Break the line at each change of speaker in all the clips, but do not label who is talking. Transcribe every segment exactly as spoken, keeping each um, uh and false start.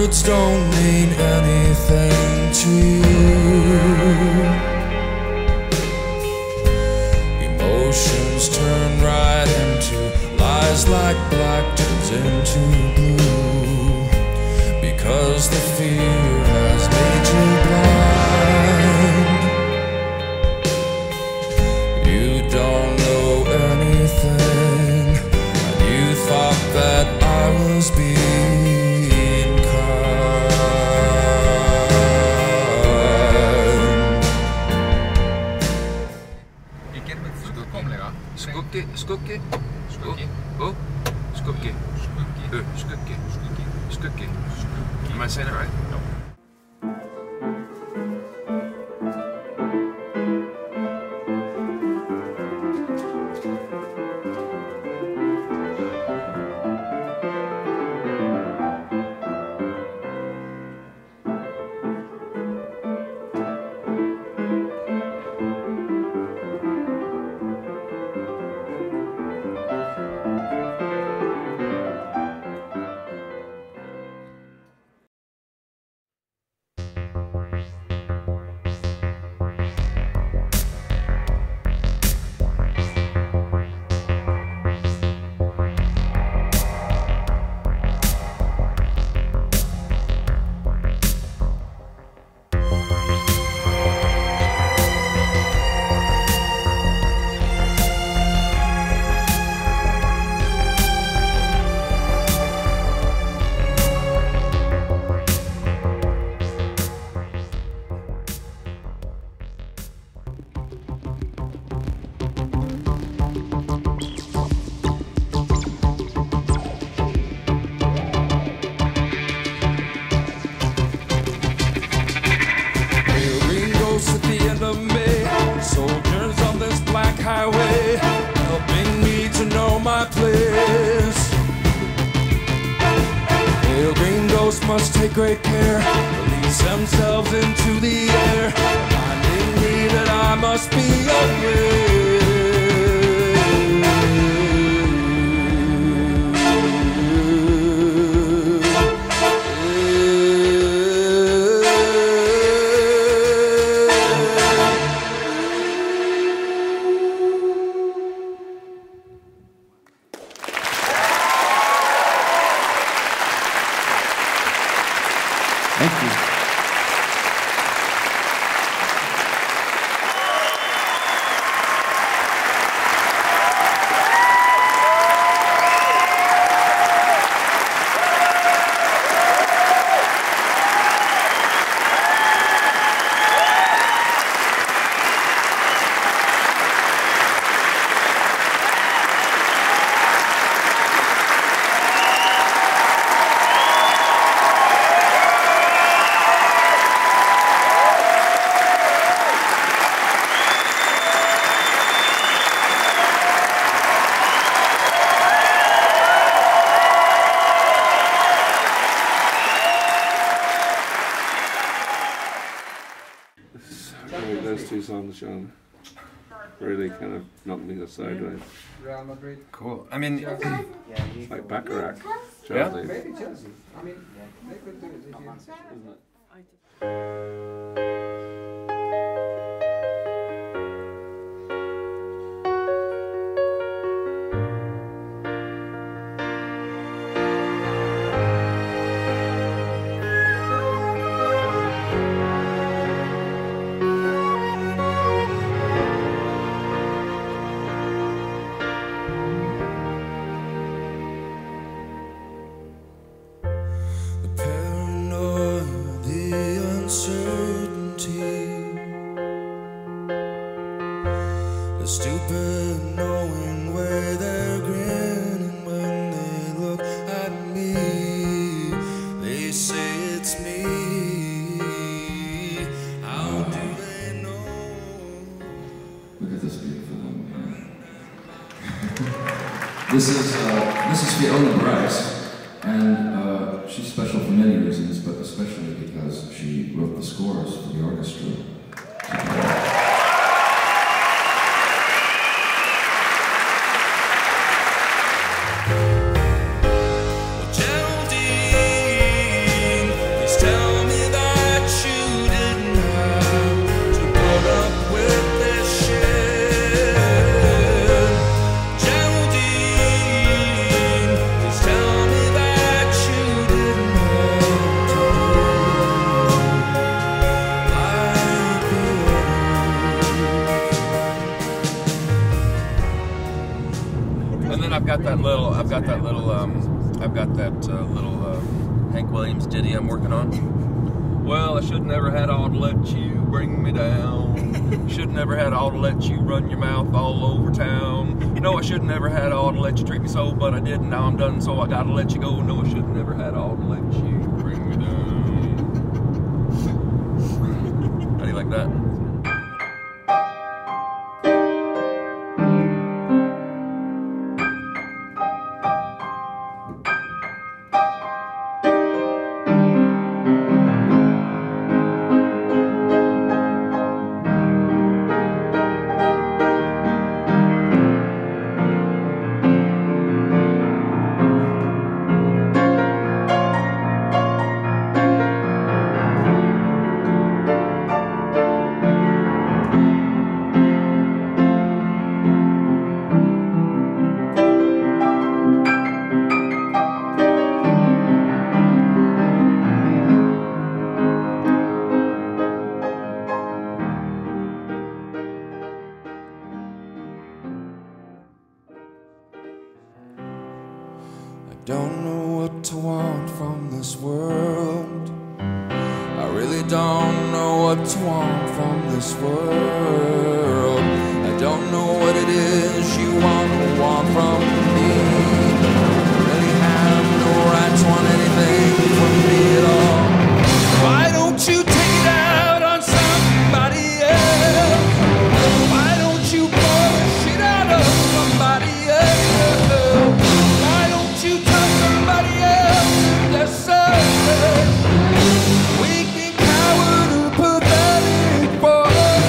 words don't mean anything to you. Emotions turn right into lies, like black turns into blue, because the fear has made you blind. You don't know anything, and you thought that I was being
Skugge, skugge, skugge, oh, skugge, skugge, skugge, skugge. Am I saying it right? No. Soldiers on this black highway, helping me to know my place. Pale green ghosts must take great care, release themselves into the air, reminding me that I must be aware.
Thank you.
Those two songs, Sean, really kind of knocked me aside, right?
Real Madrid.
Cool. I mean,
It's like Baccarat.
Yeah.
Maybe Chelsea. I mean, they could do it if you... Isn't it?
Stupid knowing where they're grinning when they look at me. They say it's me. How do they know?
Look at this beautiful woman. This is uh, this is Fiona Bryce, and uh, she's special for many reasons, but especially because she wrote the scores for the orchestra.
Geraldine
got that little, um, I've got that uh, little uh, Hank Williams ditty I'm working on. Well, I should never had all to let you bring me down. Should never had all to let you run your mouth all over town. You know, I should never had all to let you treat me so, but I didn't. Now I'm done, so I gotta let you go. No, I should never had all to let you bring me down. How do you like that?
Don't know what to want from this world. I really don't know what to want from this world. I don't know what it is you want to want from me. I really have no right to want anything from me at all. Why don't you take it out on somebody else? Why don't you pour the shit out of somebody else? Why don't you tell somebody else there's something weak and coward or pathetic for?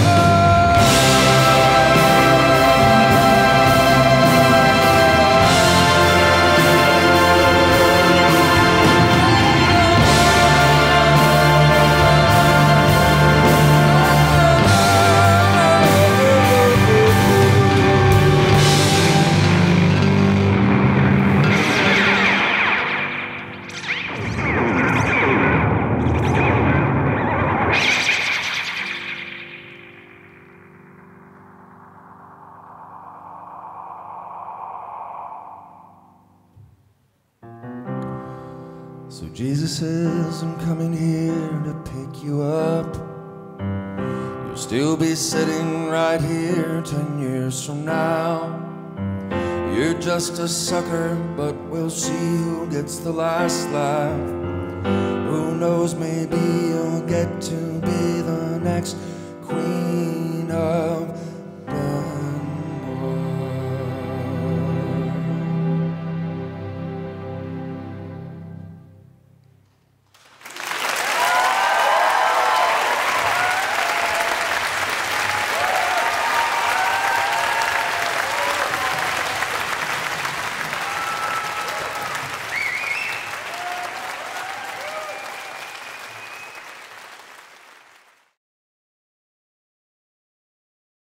So Jesus says, I'm coming here to pick you up. You'll still be sitting right here ten years from now. You're just a sucker, but we'll see who gets the last laugh. Who knows, maybe you'll get to be the next queen of